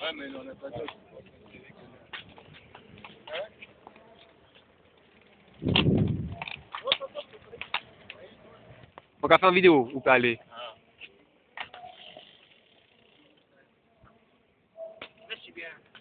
Ouais, mais on n'a pas d'autre. On va faire une vidéo, ou pas aller. Là, c'est bien.